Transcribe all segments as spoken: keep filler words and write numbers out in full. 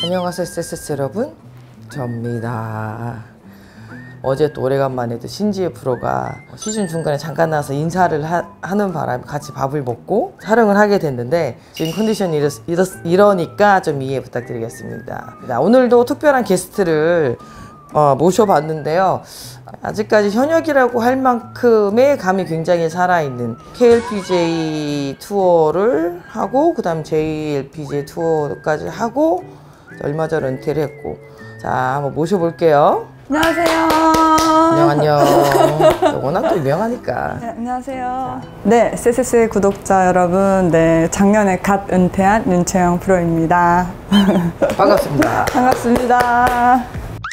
안녕하세요 에스에스에스 여러분, 접니다. 어제 또 오래간만에 또 신지혜 프로가 시즌 중간에 잠깐 나와서 인사를 하, 하는 바람에 같이 밥을 먹고 촬영을 하게 됐는데 지금 컨디션이 이러, 이러, 이러니까 좀 이해 부탁드리겠습니다. 오늘도 특별한 게스트를 어, 모셔봤는데요. 아직까지 현역이라고 할 만큼의 감이 굉장히 살아있는 케이엘피지에이 투어를 하고 그 다음 제이엘피지에이 투어까지 하고 얼마 전 은퇴를 했고, 자 한번 모셔볼게요. 안녕하세요. 안녕 안녕. 워낙 또 유명하니까. 네, 안녕하세요. 네, 에스에스에스 구독자 여러분, 네 작년에 갓 은퇴한 윤채영 프로입니다. 반갑습니다. 반갑습니다.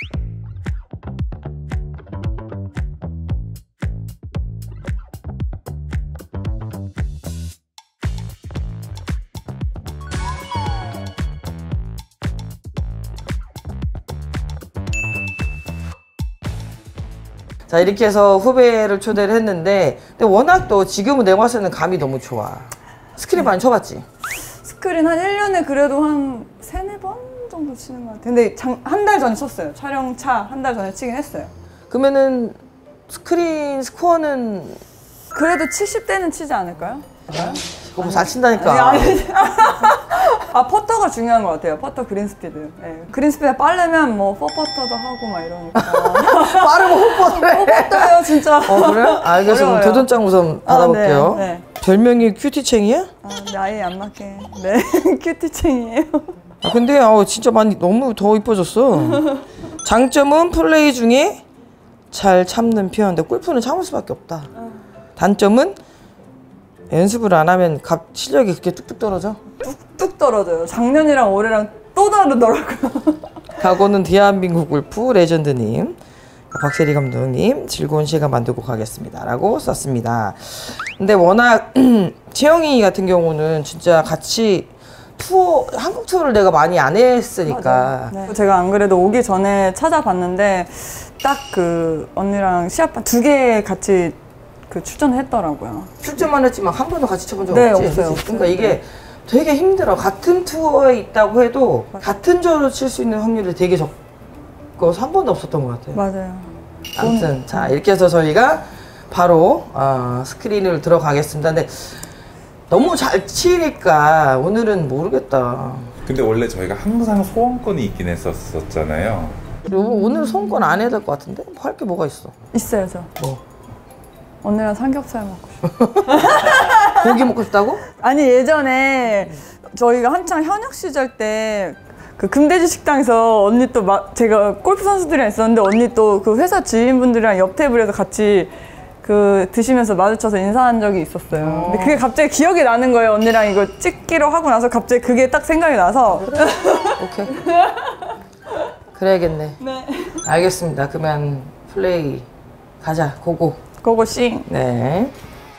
자 이렇게 해서 후배를 초대를 했는데, 근데 워낙 또 지금은 내가 봤을 때는 감이 너무 좋아. 스크린 많이 쳐봤지? 스크린 한 일 년에 그래도 한 세네 번 정도 치는 것 같아요. 근데 한 달 전에 쳤어요. 촬영차 한 달 전에 치긴 했어요. 그러면은 스크린 스코어는 그래도 칠십 대는 치지 않을까요? 너무 잘 친다니까. 아니, 아니. 아, 퍼터가 중요한 것 같아요. 퍼터 그린 스피드. 네. 그린 스피드가 빠르면 뭐 퍼퍼터도 하고 막 이러니까. 빠르고 헛퍼터래. 헛퍼터예요 진짜. 어 그래? 알겠어. 그럼 도전장 우선 받아볼게요. 아, 네, 네. 별명이 큐티챙이야? 아, 나이에 안 맞게. 네, 큐티챙이에요. 아, 근데 아, 진짜 많이 너무 더 이뻐졌어. 장점은 플레이 중에 잘 참는 편인데 골프는 참을 수밖에 없다. 단점은 연습을 안 하면 값 실력이 그렇게 뚝뚝 떨어져? 뚝뚝 떨어져요. 작년이랑 올해랑 또 다르더라고요. 각오는 대한민국 골프 레전드님, 박세리 감독님 즐거운 시간 만들고 가겠습니다 라고 썼습니다. 근데 워낙 채영이 같은 경우는 진짜 같이 투어, 한국 투어를 내가 많이 안 했으니까. 네. 제가 안 그래도 오기 전에 찾아봤는데 딱 그 언니랑 시합 두 개 같이 그 출전했더라고요. 출전만 했지만 한 번도 같이 쳐본 적 네, 없지? 없어요. 그러니까 없어요. 이게 네. 되게 힘들어. 같은 투어에 있다고 해도 맞아. 같은 저로 칠 수 있는 확률이 되게 적어서 한 번도 없었던 것 같아요. 맞아요. 아무튼 음. 자 이렇게 해서 저희가 바로 어, 스크린을 들어가겠습니다. 근데 너무 잘 치니까 오늘은 모르겠다. 근데 원래 저희가 항상 소원권이 있긴 했었잖아요. 그리고 오늘 소원권 안 해야 될 것 같은데? 뭐 할 게 뭐가 있어? 있어요 저. 뭐? 언니랑 삼겹살 먹고 싶어. 고기 먹고 싶다고? 아니 예전에 저희가 한창 현역 시절 때 그 금돼지 식당에서 언니 또 마, 제가 골프 선수들이랑 있었는데 언니 또 그 회사 지인분들이랑 옆 테이블에서 같이 그 드시면서 마주쳐서 인사한 적이 있었어요. 어. 근데 그게 갑자기 기억이 나는 거예요. 언니랑 이거 찍기로 하고 나서 갑자기 그게 딱 생각이 나서. 그래? 오케이. 그래야겠네. 네. 알겠습니다. 그러면 플레이 가자. 고고. 고고싱. 네.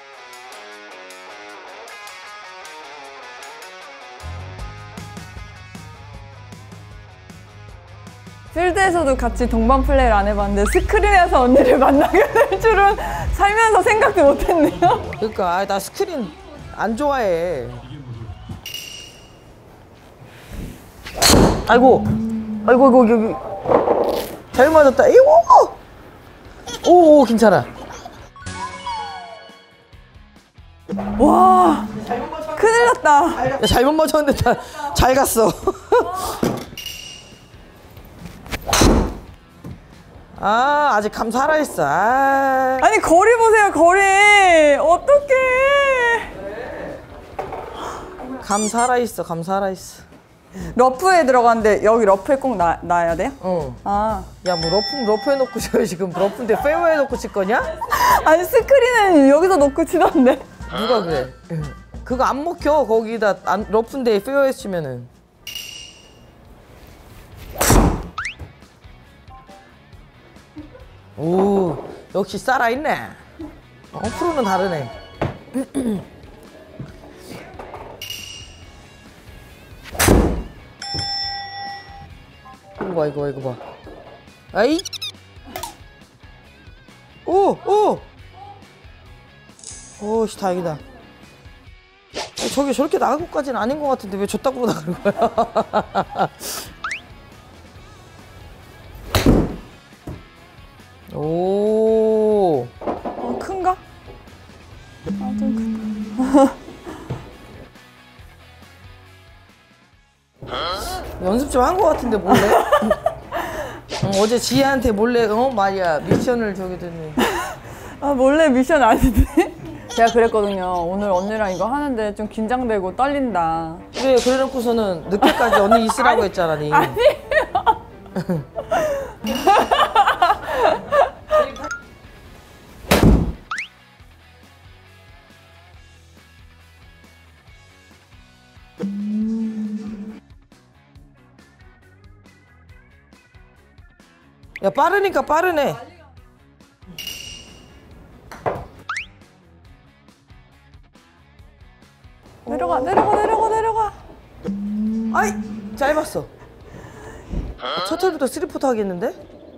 필드에서도 같이 동반 플레이를 안 해봤는데 스크린에서 언니를 만나게 될 줄은 살면서 생각도 못했네요. 그러니까 나 스크린 안 좋아해. 아이고, 아이고, 아이고, 여기 잘 맞았다. 이고, 오, 괜찮아. 와, 큰일 났다. 야, 잘못 맞췄는데 다, 잘 갔어. 아, 아직 감 살아있어. 아. 아니 거리 보세요, 거리. 어떡해. 감 살아있어, 감 살아있어. 러프에 들어갔는데 여기 러프에 꼭 놔, 놔야 돼요? 응. 아. 야, 뭐 러프, 러프에 놓고 쳐. 지금 러프인데 페어웨이에 놓고 칠 거냐? 아니 스크린은 여기서 놓고 치던데. 누가 그래? 그거 안 먹혀. 거기다 안, 러프인데 페어웨이 치면은. 오, 역시 살아있네. 어, 프로는 다르네. 이거 봐, 이거 봐, 이거 봐. 아이. 오, 오. 오씨, 다행이다. 저기 저렇게 나갈 것까지는 아닌 것 같은데 왜 저따구로 나가는 거야? 오. 어, 큰가? 아, 좀 크다. 연습 좀 한 거 같은데 몰래? 응, 어제 지혜한테 몰래 어 말이야 미션을 저기더니. 아, 몰래 미션 아닌데? 제가 그랬거든요. 오늘 언니랑 이거 하는데 좀 긴장되고 떨린다. 그래 그래놓고서는 늦게까지 언니 있으라고 했잖아 니. 야 빠르니까 빠르네. 내려가, 내려가, 내려가, 내려가. 아이 짧았어. 첫 홀부터 쓰리포트 하겠는데?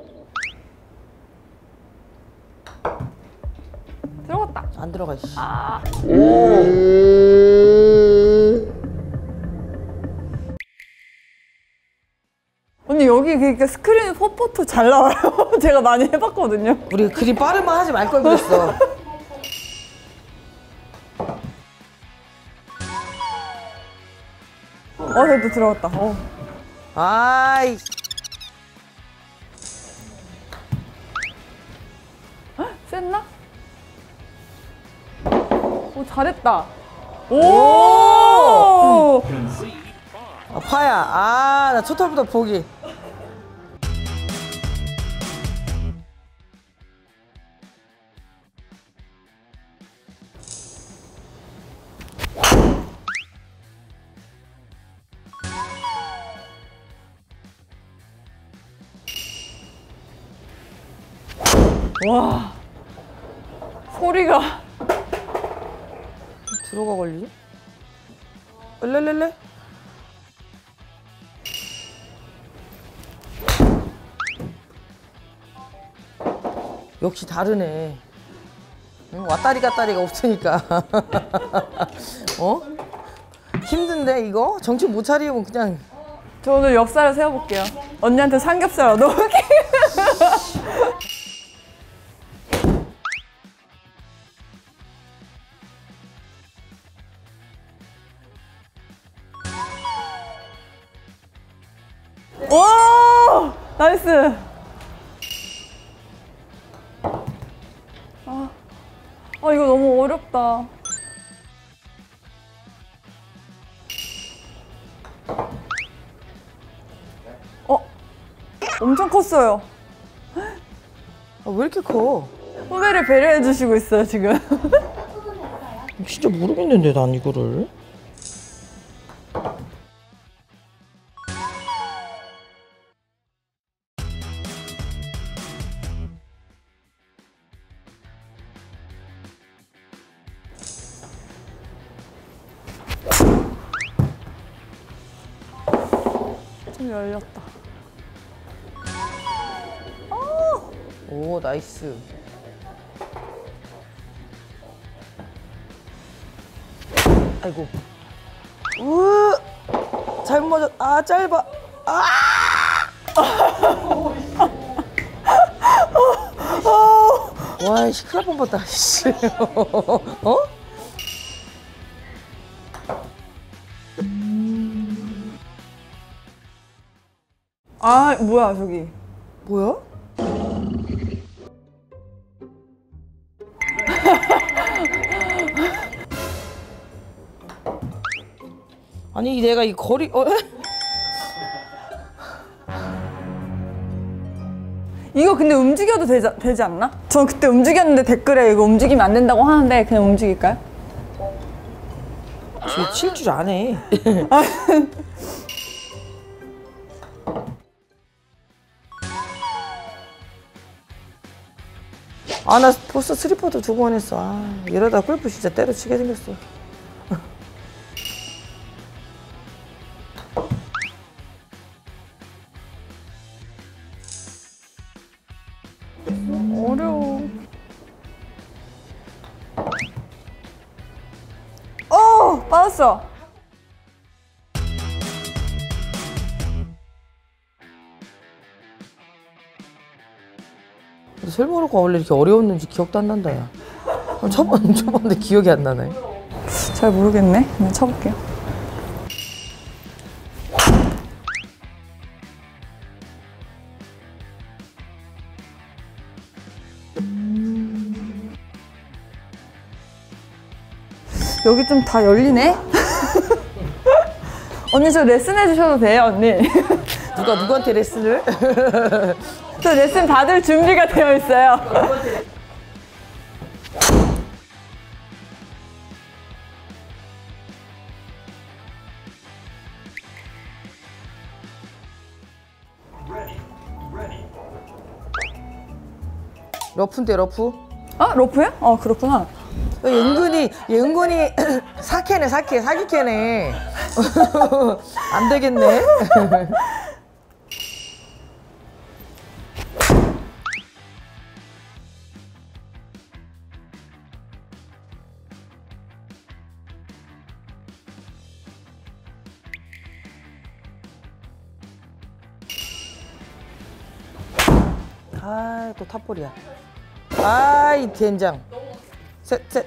들어갔다. 안 들어가 씨. 아. 언니 여기 그러니까 스크린 포포토 잘 나와요. 제가 많이 해봤거든요. 우리 그림 빠르면 하지 말 걸 그랬어. 어, 그래도 들어갔다. 어. 아이. 셌나? 오, 잘했다. 오! 아, 파야. 아, 나 첫 홀부터 포기. 와. 소리가. 들어가 걸리지? 렐렐렐레? 역시 다르네. 응, 왔다리 갔다리가 없으니까. 어? 힘든데 이거? 정신 못 차리면 그냥. 저 오늘 역사를 세워볼게요. 언니한테 삼겹살 얻어올게. 오! 나이스. 아, 아 이거 너무 어렵다. 어? 엄청 컸어요. 아, 왜 이렇게 커? 후배를 배려해 주시고 있어요, 지금. 진짜 모르겠는데 난 이거를. 좀 열렸다. 오 나이스. 아이고. 으 잘못 맞았. 아 짧아. 아. 와 씨 큰일 날 뻔봤다. 씨. 어? 아, 뭐야, 저기. 뭐야? 아니 내가 이 거리 어? 이거 근데 움직여도 되지, 되지 않나? 전 그때 움직였는데 댓글에 이거 움직이면 안 된다고 하는데 그냥 움직일까요? 칠 줄 아네. 아 나 벌써 스리퍼도 두 번 했어. 아 이러다 골프 진짜 때려치게 생겼어. 어려워. 어! 빠졌어. 근데 셀모로가 원래 이렇게 어려웠는지 기억도 안 난다, 야. 쳐봤, 쳐봤는데 기억이 안 나네. 잘 모르겠네. 그냥 쳐볼게요. 여기 좀 다 열리네? 언니 저 레슨 해주셔도 돼요, 언니? 누가 누구한테 레슨을? 저 레슨 받을 준비가 되어 있어요. 러프인데 러프? 아, 러프요? 어, 그렇구나. 얘 은근히 얘 은근히 사캐네 사캐 사기캐네. 안 되겠네. 아, 또 탑볼이야. 아이 된장. 셋, 셋.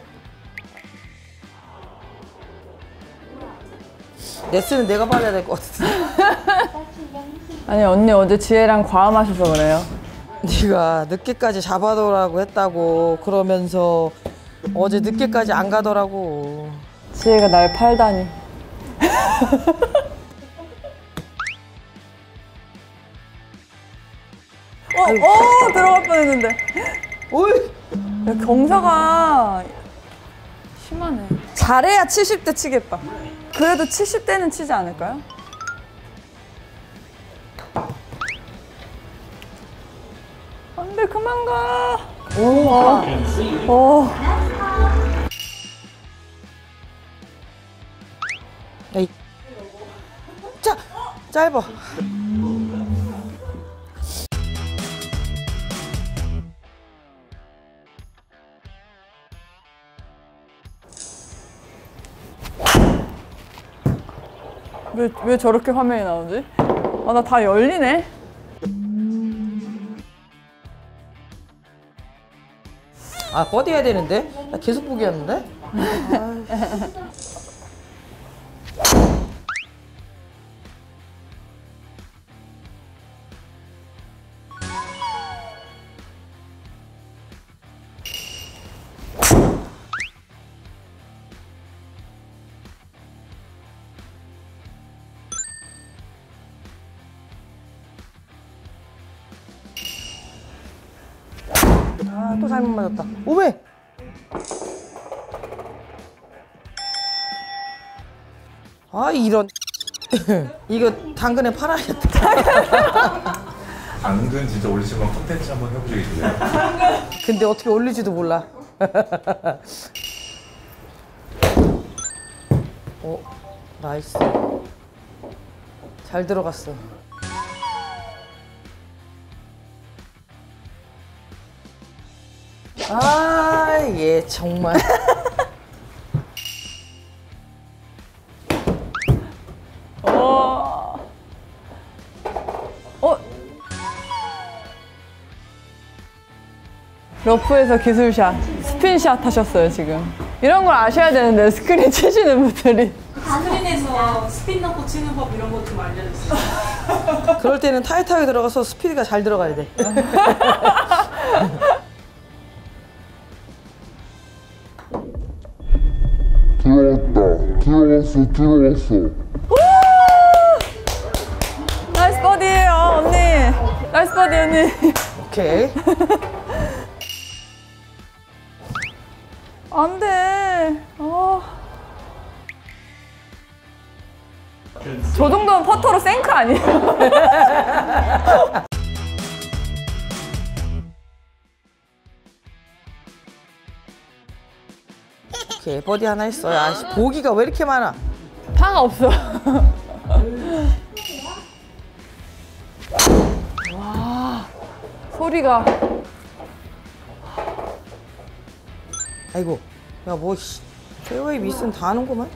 레슨은 내가 받아야 될 것 같아. 아니, 언니 어제 지혜랑 과음하셔서 그래요. 네가 늦게까지 잡아더라고 했다고 그러면서 어제 늦게까지 안 가더라고. 지혜가 날 팔다니. 어, 어, 들어갈 뻔했는데. 오이. 야, 경사가 심하네. 잘해야 칠십 대 치겠다. 그래도 칠십 대는 치지 않을까요? 안 돼, 그만 가. 오, 와. 오. 에이. 자, 짧아. 왜, 왜 저렇게 화면이 나오지? 아, 나 다 열리네. 아, 버디 해야 되는데? 나 계속 보기였는데? 아, 또 잘못 맞았다. 오메! 아, 이런. 이거 당근에 팔아야겠다. 당근 진짜 올리시면 콘텐츠 한번 해보시겠어요? 근데 어떻게 올리지도 몰라. 오, 나이스. 잘 들어갔어. 아, 얘 정말. 어. 어. 러프에서 기술샷, 스핀샷 하셨어요, 지금. 이런 걸 아셔야 되는데, 스크린 치시는 분들이. 스크린에서 스핀 넣고 치는 법 이런 것 좀 알려주세요. 그럴 때는 타이트하게 들어가서 스피드가 잘 들어가야 돼. 들어왔다. 들어왔어, 들어왔어. 나이스 버디예요, 언니. 나이스 버디, 언니. 오케이. 안 돼. 어. 저 정도면 퍼터로 생크 아니에요? 오케이, 버디 하나 했어요. 아씨, 보기가 왜 이렇게 많아? 파가 없어. 와, 소리가. 아이고, 야, 뭐, 씨. 페어웨이 미스는 다 하는구만.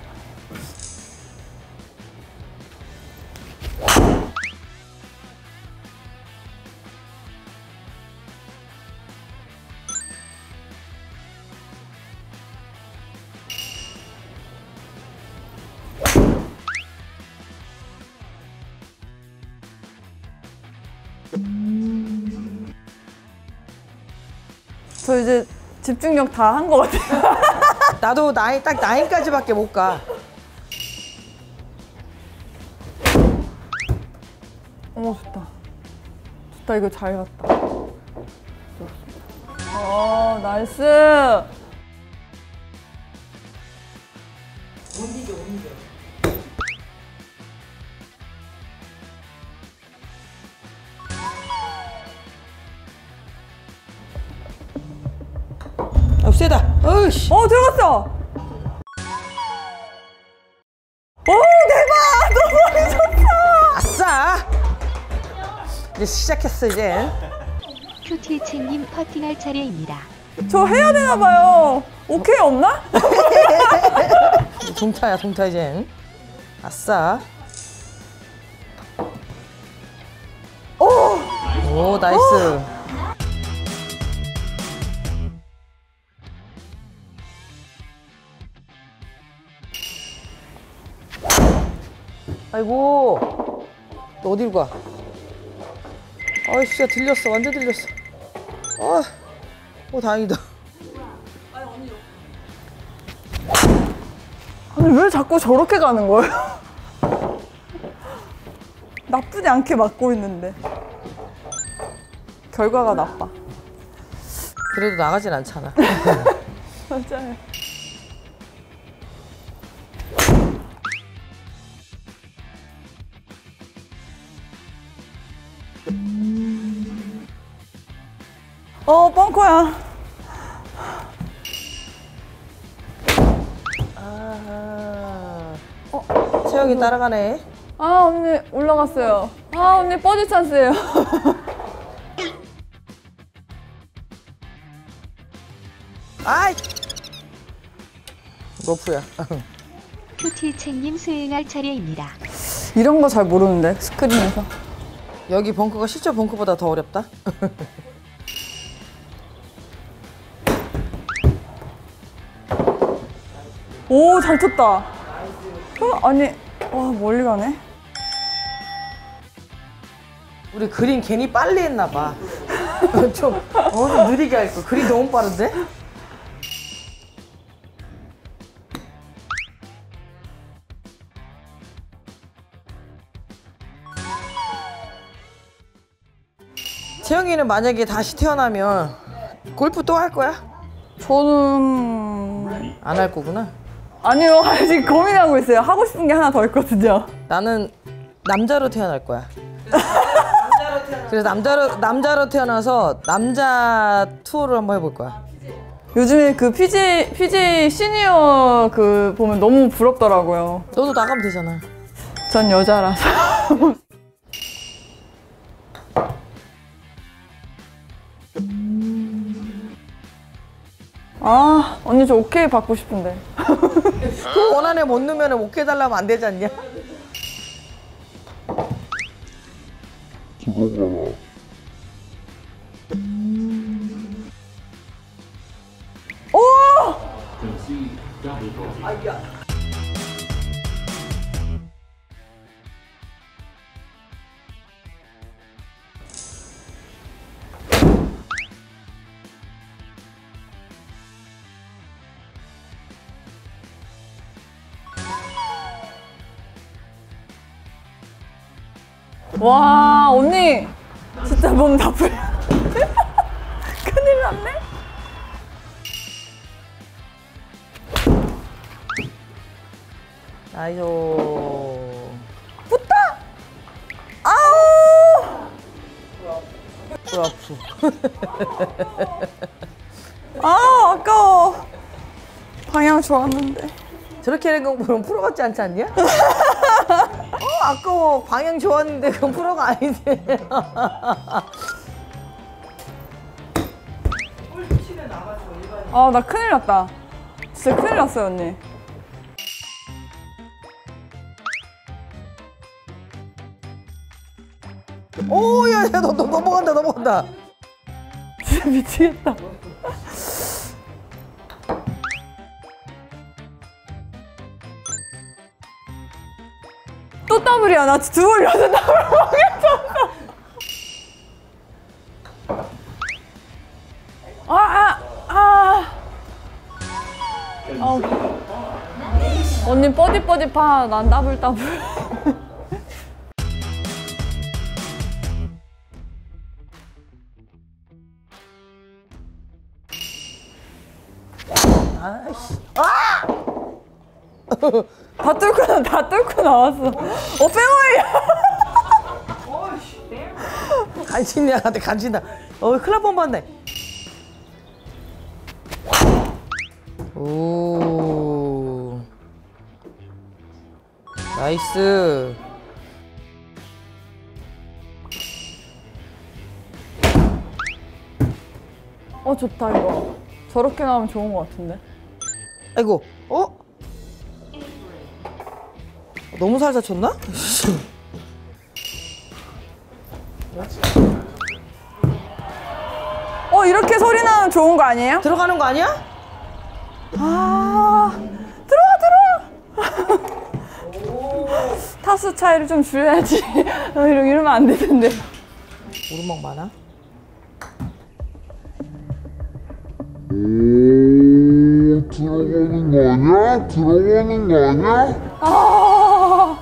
저 이제 집중력 다 한 것 같아요. 나도 나인 딱 나인까지밖에 못 가. 어 좋다. 좋다 이거 잘 갔다. 어 나이스. 옮기죠 옮기죠. 아 세다. 어이씨. 어 들어갔어. 오 대박. 너무 머리 좋다. 아싸. 이제 시작했어 이제. 큐티체님 퍼팅할 차례입니다. 저 해야 되나 봐요. 오케이 없나? 동타야 동타 이제. 아싸. 오. 오 나이스. 아이고 너 어디로 가? 아이씨 진짜 들렸어 완전 들렸어. 아, 오 다행이다. 아니 왜 자꾸 저렇게 가는 거예요? 나쁘지 않게 맞고 있는데 결과가 나빠. 그래도 나가진 않잖아. 맞아요. 어 벙커야. 아, 어, 채영이 따라가네. 아 언니 올라갔어요. 아 언니 버디 찬스예요. 아이, 러프야. 큐티체님 수행할 차례입니다. 이런 거 잘 모르는데 스크린에서. 여기 벙커가 실제 벙커보다 더 어렵다. 오 잘 쳤다. 어, 아니 와 멀리 가네. 우리 그림 괜히 빨리 했나 봐. 좀, 어, 좀 느리게 할 거. 그림 너무 빠른데? 채영이는 만약에 다시 태어나면 골프 또 할 거야? 저는 안 할 거구나. 아니요 아직 고민하고 있어요. 하고 싶은 게 하나 더 있거든요. 나는 남자로 태어날 거야. 그래서 남자로 남자로 태어나서 남자 투어를 한번 해볼 거야. 요즘에 그 피지 피지 시니어 그 보면 너무 부럽더라고요. 너도 나가면 되잖아. 전 여자라서. 아 언니 저 오케이 받고 싶은데. 그 원안에 못 넣으면 오케이 달라면 안 되지 않냐? 들어가라. 오! 와 언니 진짜 몸 다 풀려. 큰일 났네. 아이고. 붙다. 아우. 프로프. 아 아까워. 방향 좋았는데. 저렇게 하는 거 보면 프로 같지 않지 않냐? 어 아까워. 방향 좋았는데 그건 프로가 아닌데. 아 나 큰일 났다. 진짜 큰일 났어요 언니. 오야 야 너 너 넘어간다 넘어간다. 진짜 미치겠다. 또 더블이야. 나 두 번 연속 더블 먹겠어. 아, 아. 언니 뻐디 뻐디 파, 난 따블 따블. 아이씨. 아! 다 뚫고 나- 다 뚫고 나왔어. 어 페어웨이야. 간신히 나한테 간신다. 어, 큰일 날 뻔봤네. 오. 나이스. 어 좋다 이거. 저렇게 나오면 좋은 것 같은데. 아이고, 어? 너무 살살 쳤나? 어 이렇게 소리 나면 좋은 거 아니에요? 들어가는 거 아니야? 아 들어와 들어와. 타수 차이를 좀 줄여야지. 어, 이러- 이러면 안 되는데. 오르막 많아? 오, 들어가는 거 아니야? 들어가는 거 아니야? 아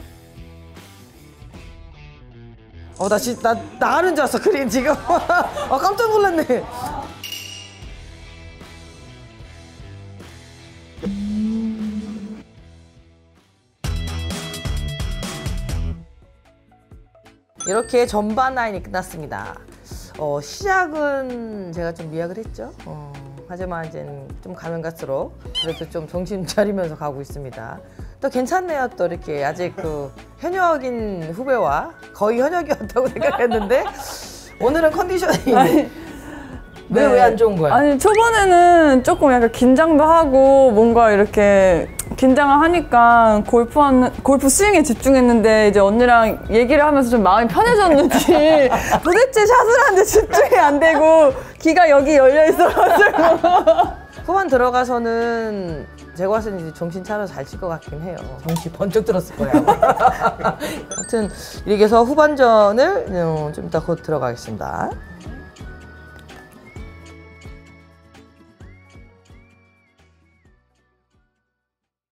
어, 나 진, 나 나가는 줄 알았어, 그린 지금. 아, 깜짝 놀랐네. 이렇게 전반 라인이 끝났습니다. 어, 시작은 제가 좀 미약을 했죠. 어, 하지만 이제 좀 가면 갈수록 그래도 좀 정신 차리면서 가고 있습니다. 또 괜찮네요. 또 이렇게 아직 그 현역인 후배와 거의 현역이었다고 생각했는데 오늘은 컨디션이 왜 왜 안 좋은 거야? 아니 초반에는 조금 약간 긴장도 하고 뭔가 이렇게 긴장을 하니까 골프 하는 골프 스윙에 집중했는데 이제 언니랑 얘기를 하면서 좀 마음이 편해졌는지 도대체 샷을 하는데 집중이 안 되고 귀가 여기 열려 있어가지고 후반 들어가서는 제가 봤을 때 이제 정신 차려 잘 칠 것 같긴 해요. 정신 번쩍 들었을 거예요. 아무튼 이렇게 해서 후반전을 좀 이따 곧 들어가겠습니다.